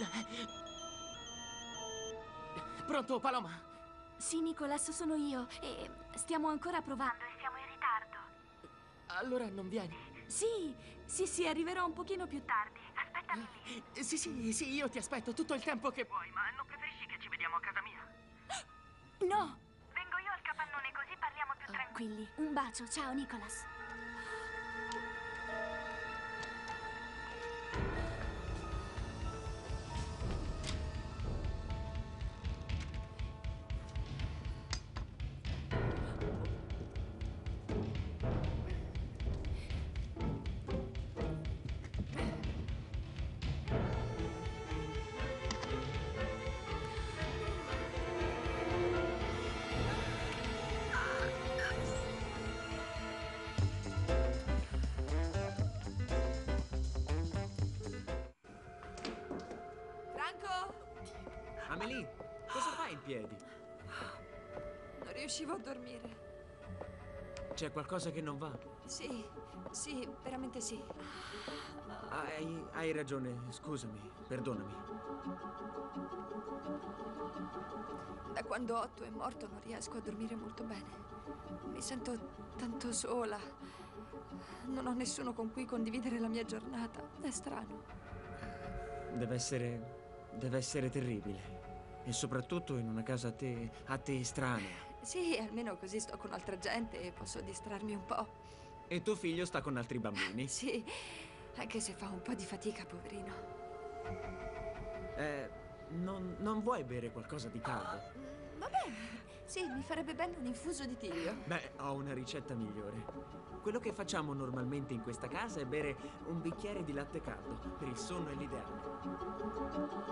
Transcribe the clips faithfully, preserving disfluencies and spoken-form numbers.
Pronto, Paloma? Sì, Nicholas, sono io. E stiamo ancora provando e siamo in ritardo. Allora non vieni? Sì, sì, sì, arriverò un pochino più tardi. Aspettami lì. Eh, Sì, sì, sì, io ti aspetto tutto il tempo che vuoi, ma non preferisci che ci vediamo a casa mia? No! Vengo io al capannone così parliamo più tranquilli. Tranquilli. Un bacio, ciao, Nicholas. Amélie, cosa fai in piedi? Non riuscivo a dormire. C'è qualcosa che non va? Sì, sì, veramente sì. Hai, hai ragione, scusami, perdonami. Da quando Otto è morto non riesco a dormire molto bene. Mi sento tanto sola. Non ho nessuno con cui condividere la mia giornata. È strano. Deve essere... deve essere terribile. E soprattutto in una casa a te... a te estranea. Sì, almeno così sto con altra gente e posso distrarmi un po'. E tuo figlio sta con altri bambini? Sì, anche se fa un po' di fatica, poverino. Eh, non, non vuoi bere qualcosa di caldo? Va bene. Sì, mi farebbe bene un infuso di tiglio. Beh, ho una ricetta migliore. Quello che facciamo normalmente in questa casa è bere un bicchiere di latte caldo. Per il sonno è l'ideale.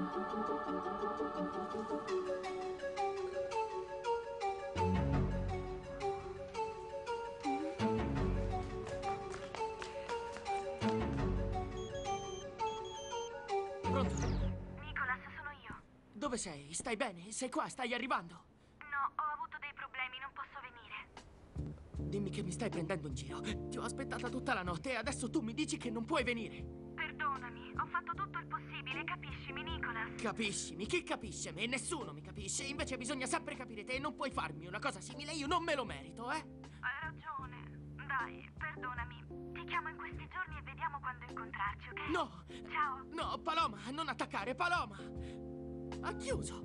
Pronto? Nicholas, sono io. Dove sei? Stai bene? Sei qua? Stai arrivando? No, ho avuto dei problemi, non posso venire. Dimmi che mi stai prendendo in giro. Ti ho aspettata tutta la notte e adesso tu mi dici che non puoi venire. Perdonami, ho fatto tutto il possibile, capiscimi, Nicholas? Capiscimi? Chi capisce me? Nessuno mi capisce. Invece bisogna sempre capire te e non puoi farmi una cosa simile. Io non me lo merito, eh? Hai ragione. Dai, perdonami. Ti chiamo in questi giorni e vediamo quando incontrarci, ok? No! Ciao. No, Paloma, non attaccare, Paloma! Ha chiuso!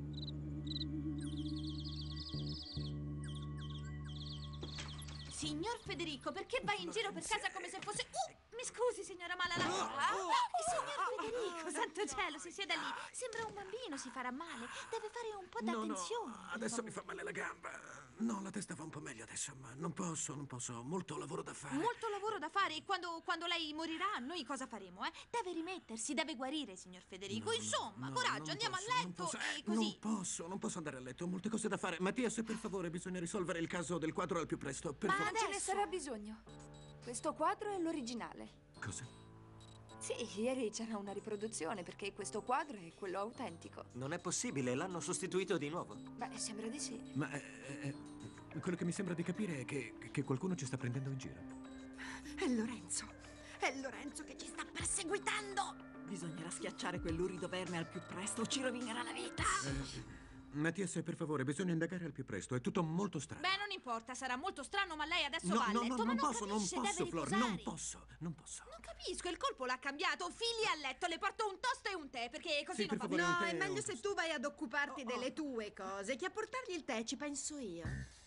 Signor Federico, perché vai in giro per casa come se fosse... Uh, mi scusi, signora Malalacqua. Signor Federico, santo cielo, si sieda lì. Sembra un bambino, si farà male. Deve fare un po' d'attenzione. No, no, adesso mi fa male la gamba. No, la testa va un po' meglio adesso, ma non posso, non posso. Ho molto lavoro da fare. Molto lavoro da fare e quando, quando lei morirà noi cosa faremo, eh? Deve rimettersi, deve guarire, signor Federico. No, Insomma, no, coraggio, non andiamo posso, a non letto posso. e Eh, così. Non posso, non posso andare a letto, ho molte cose da fare. Mattias, per favore, bisogna risolvere il caso del quadro al più presto. Per Ma favore. ce ne sarà bisogno. Questo quadro è l'originale. Cosa? Sì, ieri c'era una riproduzione perché questo quadro è quello autentico. Non è possibile, l'hanno sostituito di nuovo. Beh, sembra di sì. Ma eh, eh, quello che mi sembra di capire è che, che qualcuno ci sta prendendo in giro. È Lorenzo! È Lorenzo che ci sta perseguitando! Bisognerà schiacciare quell'urido verme al più presto o ci rovinerà la vita! Eh, Mattias, per favore, bisogna indagare al più presto. È tutto molto strano. Beh, non importa, sarà molto strano, ma lei adesso No, va a no, letto. no, ma non non posso, non capisce, posso, deve Flor, riposare. non posso, non posso. Non capisco, il colpo l'ha cambiato. Fili a letto, le porto un toast e un tè, perché così Sì, non per va favore, bene. un No, tè è e meglio un se toast. tu vai ad occuparti Oh, delle oh. tue cose, che a portargli il tè ci penso io.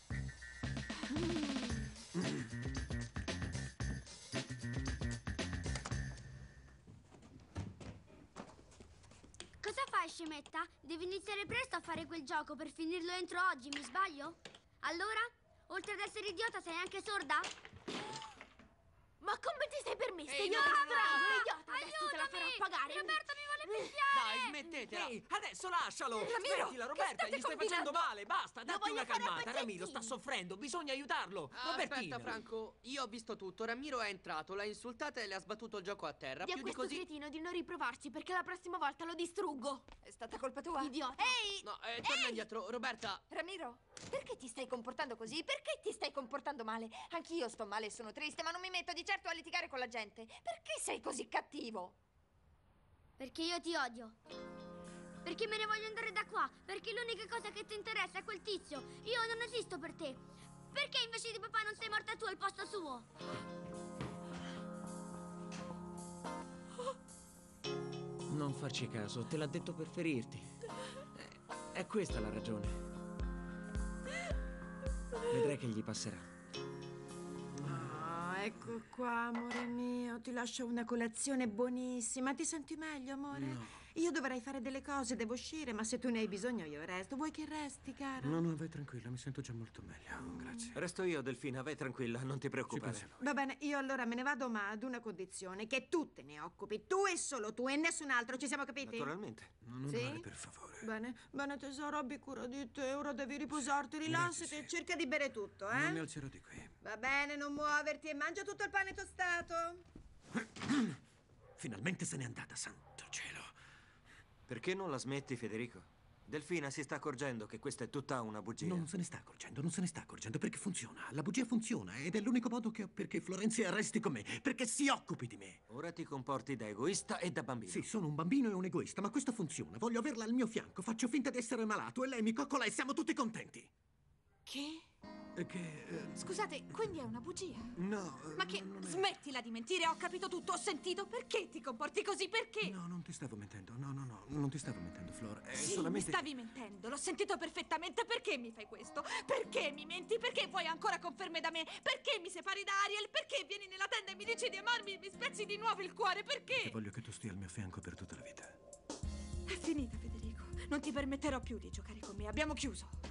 Cosa fai, scemetta? Devi iniziare presto a fare quel gioco per finirlo entro oggi, mi sbaglio? Allora? Oltre ad essere idiota, sei anche sorda? Ma come ti sei permessa? Ehi, Io no, no, idiota! no, no. Idiota! Adesso te la farò pagare! Roberto mi vuole picchiare! Dai, smettetela! Ehi, adesso lascialo! Ramiro, Smettila, che Roberta, state gli stai combinando? facendo male! Basta, datti voglio una fare a calmata! Ramiro sta pezzettini. soffrendo, bisogna aiutarlo! Robertino! Aspetta, Franco, io ho visto tutto. Ramiro è entrato, l'ha insultata e le ha sbattuto il gioco a terra. Di a Più di questo così. cretino di non riprovarci, perché la prossima volta lo distruggo! È stata colpa tua. Idiota! Ehi! No, eh, torna indietro. Roberta, Ramiro, perché ti stai comportando così? Perché ti stai comportando male? Anch'io sto male e sono triste, ma non mi metto di certo a litigare con la gente. Perché sei così cattivo? Perché io ti odio. Perché me ne voglio andare da qua. Perché l'unica cosa che ti interessa è quel tizio. Io non esisto per te. Perché invece di papà non sei morta tu al posto suo? Non farci caso, te l'ha detto per ferirti. È, è questa la ragione. Vedrai che gli passerà. Ah, ecco qua, amore mio. Ti lascio una colazione buonissima. Ti senti meglio, amore? No. Io dovrei fare delle cose, devo uscire, ma se tu ne hai bisogno io resto. Vuoi che resti, caro? No, no, vai tranquilla, mi sento già molto meglio, grazie. Resto io, Delfina, vai tranquilla, non ti Ci preoccupare. pensa lui. Va bene, io allora me ne vado, ma ad una condizione, che tu te ne occupi. Tu e solo tu e nessun altro, ci siamo capiti? Naturalmente. Non Sì? urlare, per favore. Bene, bene tesoro, abbi cura di te, ora devi riposarti, rilassati Grazie, e sì. cerca di bere tutto, Non mi eh? alzerò di qui. Va bene, non muoverti e mangia tutto il pane tostato. Finalmente se n'è andata, santo cielo. Perché non la smetti, Federico? Delfina si sta accorgendo che questa è tutta una bugia. Non se ne sta accorgendo, non se ne sta accorgendo perché funziona. La bugia funziona ed è l'unico modo che ho perché Florenzia resti con me, perché si occupi di me. Ora ti comporti da egoista e da bambino. Sì, sono un bambino e un egoista, ma questo funziona. Voglio averla al mio fianco, faccio finta di essere malato e lei mi coccola e siamo tutti contenti. Che? E che... eh, Scusate, quindi è una bugia? no... eh, Ma che... non è- Smettila di mentire, ho capito tutto, ho sentito. Perché ti comporti così? Perché? No, non ti stavo mentendo. No, no, no, non ti stavo mentendo, Flor. È Sì, solamente... mi stavi mentendo, l'ho sentito perfettamente. Perché mi fai questo? Perché mi menti? Perché vuoi ancora conferme da me? Perché mi separi da Ariel? Perché vieni nella tenda e mi dici di amarmi e mi spezzi di nuovo il cuore? Perché Perché? voglio che tu stia al mio fianco per tutta la vita. È finita, Federico. Non ti permetterò più di giocare con me. Abbiamo chiuso.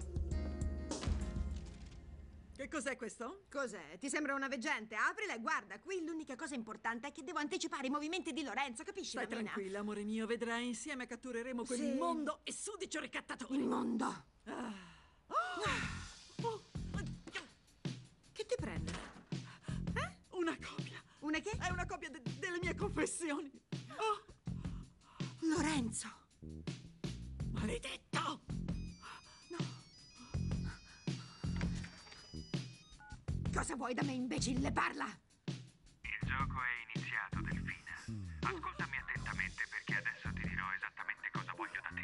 Che cos'è questo? Cos'è? Ti sembra una veggente? Aprila e guarda, qui l'unica cosa importante è che devo anticipare i movimenti di Lorenzo, capisci, Stai bambina? tranquilla, amore mio, vedrai, insieme cattureremo Sì. quell'immondo e sudicio ricattatore. Immondo! Ah. Oh, Che ti prende? Eh? una copia. Una che? È una copia de- delle mie confessioni. Oh, Lorenzo! maledetto! Cosa vuoi da me, imbecille? Parla! Il gioco è iniziato, Delfina. Ascoltami attentamente perché adesso ti dirò esattamente cosa voglio da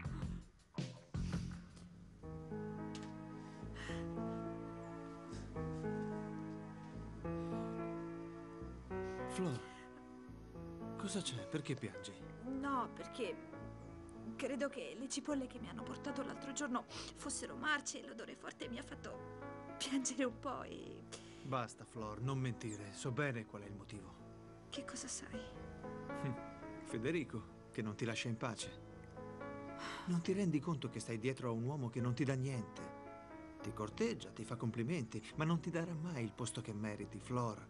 te. Flor, cosa c'è? Perché piangi? No, perché credo che le cipolle che mi hanno portato l'altro giorno fossero marce e l'odore forte mi ha fatto piangere un po' e... Basta, Flor, non mentire. So bene qual è il motivo. Che cosa sai? Federico, che non ti lascia in pace. Non ti rendi conto che stai dietro a un uomo che non ti dà niente? Ti corteggia, ti fa complimenti, ma non ti darà mai il posto che meriti, Flor.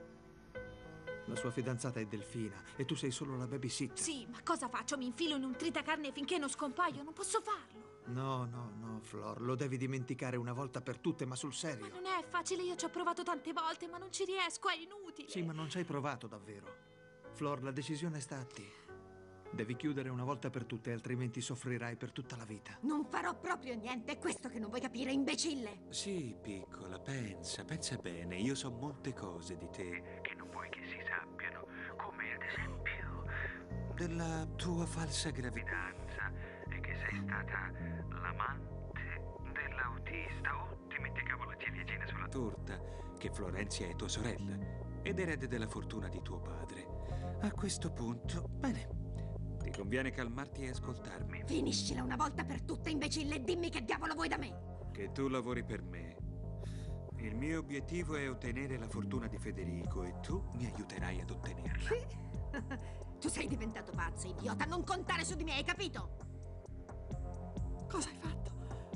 La sua fidanzata è Delfina e tu sei solo la babysitter. Sì, ma cosa faccio? Mi infilo in un tritacarne finché non scompaio? Non posso farlo. No, no, no, Flor, lo devi dimenticare una volta per tutte, ma sul serio. Ma non è facile, io ci ho provato tante volte, ma non ci riesco, è inutile. Sì, ma non ci hai provato davvero. Flor, la decisione sta a te. Devi chiudere una volta per tutte, altrimenti soffrirai per tutta la vita. Non farò proprio niente, è questo che non vuoi capire, imbecille! Sì, piccola, pensa, pensa bene. Io so molte cose di te. Che non vuoi che si sappiano, come ad esempio Della tua falsa gravidanza. e che sei stata l'amante dell'autista. Oh, ti metti cavolo ciliegina sulla Torta, che Florenzia è tua sorella ed erede della fortuna di tuo padre. A questo punto, bene, ti conviene calmarti e ascoltarmi. Finiscila una volta per tutte, imbecille, e dimmi che diavolo vuoi da me! Che tu lavori per me. Il mio obiettivo è ottenere la fortuna di Federico e tu mi aiuterai ad ottenerla. Tu sei diventato pazzo, idiota, non contare su di me, hai capito? Cosa hai fatto?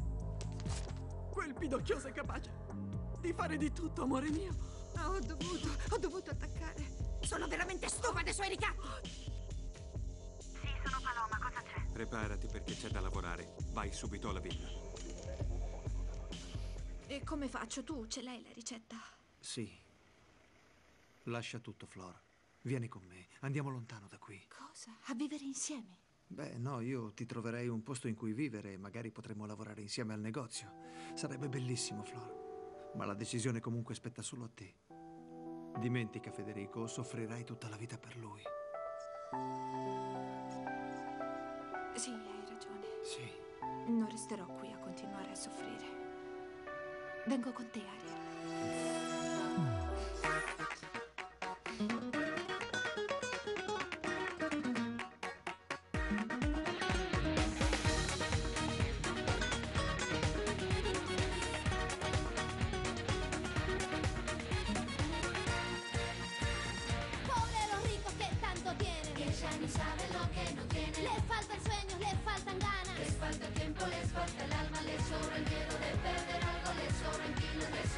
Quel pidocchioso è capace di fare di tutto, amore mio. Ah, ho dovuto, ho dovuto attaccare. Sono veramente stufa dei suoi ricatti! Sì, sono Paloma, cosa c'è? Preparati perché c'è da lavorare. Vai subito alla villa. E come faccio? Tu ce l'hai la ricetta? Sì. Lascia tutto, Flor. Vieni con me. Andiamo lontano da qui. Cosa? A vivere insieme? Beh, no, io ti troverei un posto in cui vivere e magari potremmo lavorare insieme al negozio. Sarebbe bellissimo, Flor. Ma la decisione comunque spetta solo a te. Dimentica, Federico, o soffrirai tutta la vita per lui. Sì, hai ragione. Sì. Non resterò qui a continuare a soffrire. Vengo con te, Ariel. Pobre los ricos que tanto tienen, que ya ni saben lo que no tienen. Les faltan sueños, les faltan ganas, les falta tiempo, les falta el alma, les sobra el miedo de perder algo, les sobran kilos, les